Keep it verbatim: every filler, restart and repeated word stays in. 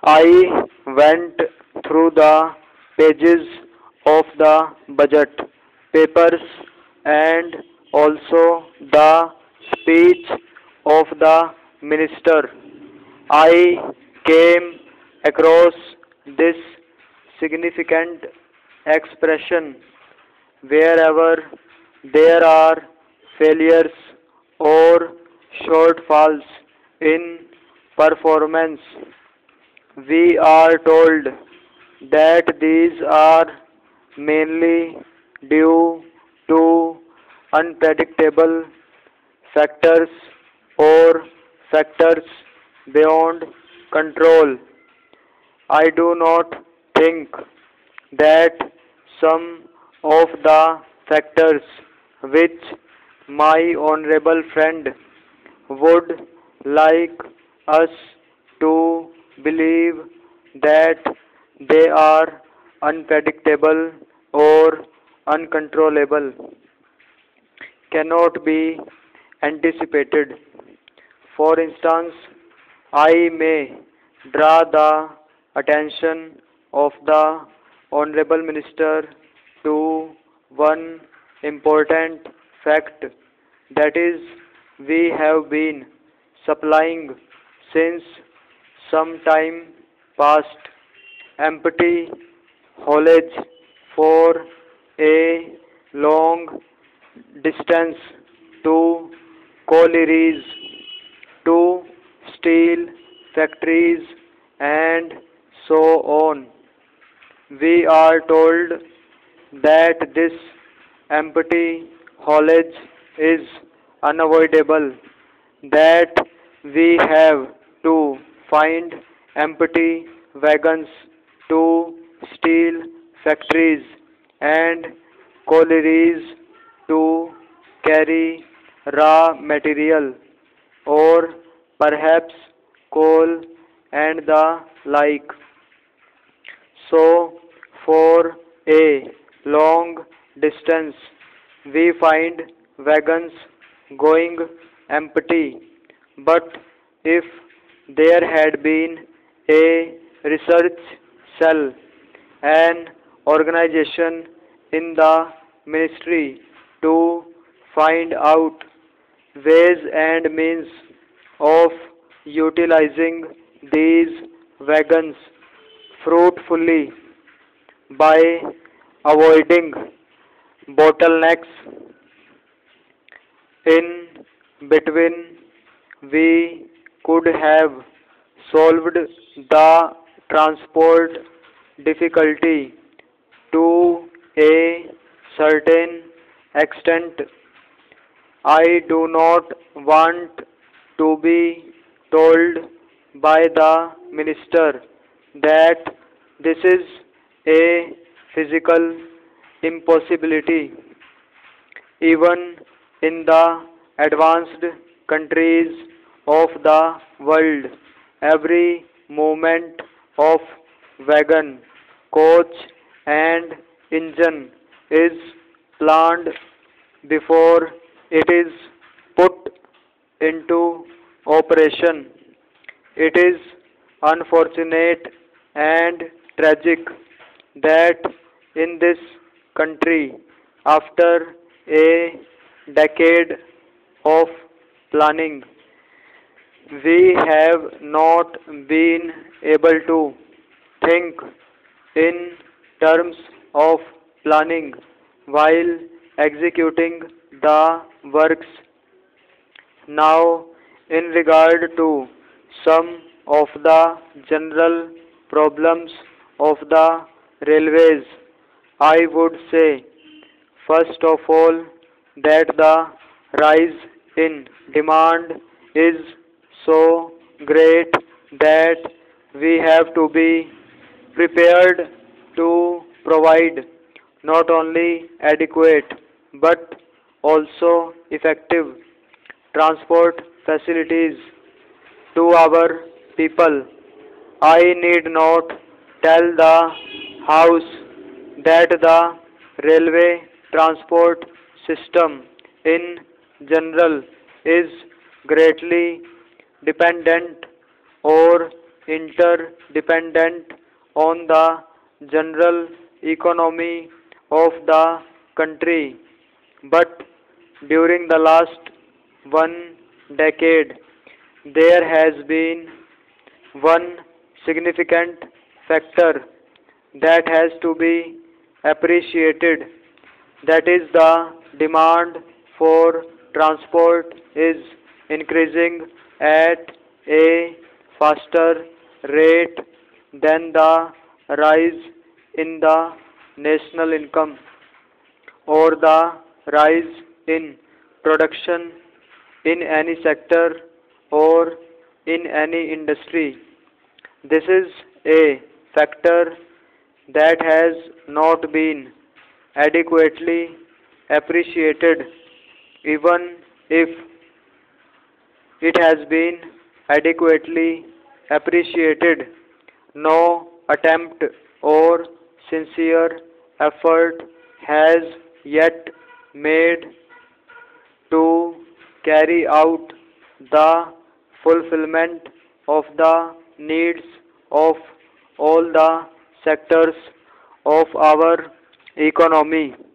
I went through the pages of the budget papers and also the speech of the minister. I came across this significant expression: wherever there are failures or shortfalls in performance, we are told that these are mainly due to unpredictable factors or factors beyond control. I do not think that some of the factors which my honorable friend would like us to believe that they are unpredictable or uncontrollable cannot be anticipated. For instance, I may draw the attention of the Honorable Minister to one important fact, that is, we have been supplying since some time past empty haulage for a long distance to collieries, to steel factories, and so on. We are told that this empty haulage is unavoidable, that we have to find empty wagons to steel factories and collieries to carry raw material or perhaps coal and the like. So, for a long distance, we find wagons going empty. But if there had been a research cell, an organization in the ministry to find out ways and means of utilizing these wagons fruitfully by avoiding bottlenecks in between, we could have solved the transport difficulty to a certain extent. I do not want to be told by the minister that this is a physical impossibility. Even in the advanced countries of the world, every movement of wagon, coach, and engine is planned before it is put into operation. It is unfortunate and tragic that in this country, after a decade of planning, we have not been able to think in terms of planning while executing the works. Now, in regard to some of the general problems of the railways, I would say, first of all, that the rise in demand is so great that we have to be prepared to provide not only adequate but also effective transport facilities to our people. I need not tell the House that the railway transport system in general is greatly dependent or interdependent on the general economy of the country. But during the last one decade, there has been one significant factor that has to be appreciated, that is the demand for transport is increasing at a faster rate than the rise in the national income or the rise in production in any sector or in any industry. This is a factor that has not been adequately appreciated, even if it has been adequately appreciated. No attempt or sincere effort has yet made to carry out the fulfillment of the needs of all the sectors of our economy.